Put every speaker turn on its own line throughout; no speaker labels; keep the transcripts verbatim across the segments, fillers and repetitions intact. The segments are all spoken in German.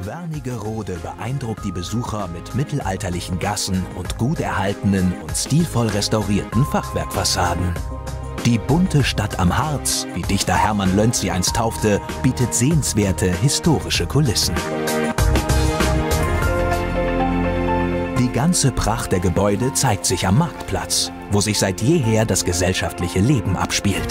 Wernigerode beeindruckt die Besucher mit mittelalterlichen Gassen und gut erhaltenen und stilvoll restaurierten Fachwerkfassaden. Die bunte Stadt am Harz, wie Dichter Hermann Löns sie einst taufte, bietet sehenswerte historische Kulissen. Die ganze Pracht der Gebäude zeigt sich am Marktplatz, wo sich seit jeher das gesellschaftliche Leben abspielt.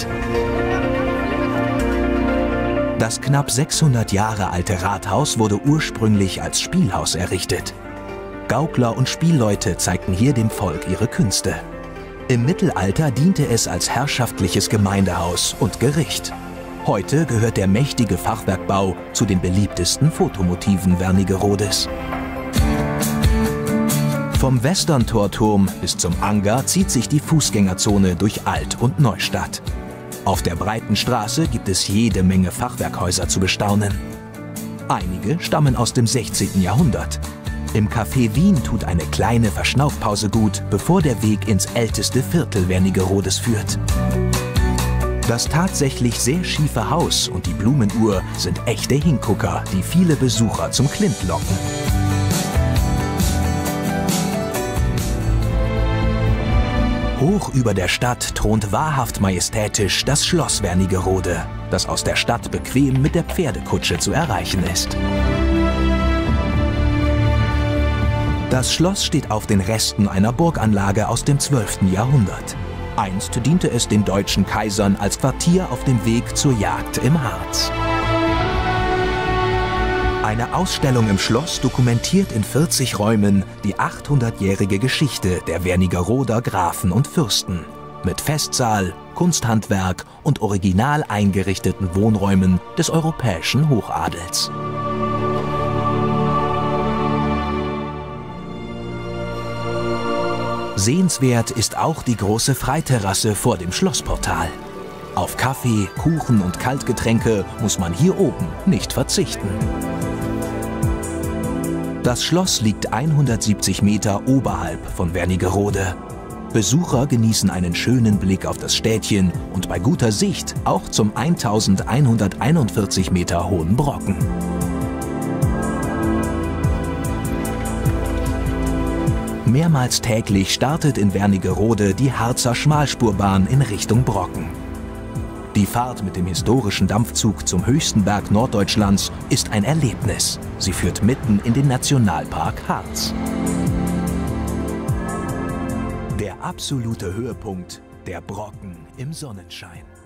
Das knapp sechshundert Jahre alte Rathaus wurde ursprünglich als Spielhaus errichtet. Gaukler und Spielleute zeigten hier dem Volk ihre Künste. Im Mittelalter diente es als herrschaftliches Gemeindehaus und Gericht. Heute gehört der mächtige Fachwerkbau zu den beliebtesten Fotomotiven Wernigerodes. Vom Westerntorturm bis zum Anger zieht sich die Fußgängerzone durch Alt- und Neustadt. Auf der breiten Straße gibt es jede Menge Fachwerkhäuser zu bestaunen. Einige stammen aus dem sechzehnten Jahrhundert. Im Café Wien tut eine kleine Verschnaufpause gut, bevor der Weg ins älteste Viertel Wernigerodes führt. Das tatsächlich sehr schiefe Haus und die Blumenuhr sind echte Hingucker, die viele Besucher zum Klint locken. Hoch über der Stadt thront wahrhaft majestätisch das Schloss Wernigerode, das aus der Stadt bequem mit der Pferdekutsche zu erreichen ist. Das Schloss steht auf den Resten einer Burganlage aus dem zwölften Jahrhundert. Einst diente es den deutschen Kaisern als Quartier auf dem Weg zur Jagd im Harz. Eine Ausstellung im Schloss dokumentiert in vierzig Räumen die achthundertjährige Geschichte der Wernigeroder Grafen und Fürsten. Mit Festsaal, Kunsthandwerk und original eingerichteten Wohnräumen des europäischen Hochadels. Sehenswert ist auch die große Freiterrasse vor dem Schlossportal. Auf Kaffee, Kuchen und Kaltgetränke muss man hier oben nicht verzichten. Das Schloss liegt hundertsiebzig Meter oberhalb von Wernigerode. Besucher genießen einen schönen Blick auf das Städtchen und bei guter Sicht auch zum eintausendeinhunderteinundvierzig Meter hohen Brocken. Mehrmals täglich startet in Wernigerode die Harzer Schmalspurbahn in Richtung Brocken. Die Fahrt mit dem historischen Dampfzug zum höchsten Berg Norddeutschlands ist ein Erlebnis. Sie führt mitten in den Nationalpark Harz. Der absolute Höhepunkt, der Brocken im Sonnenschein.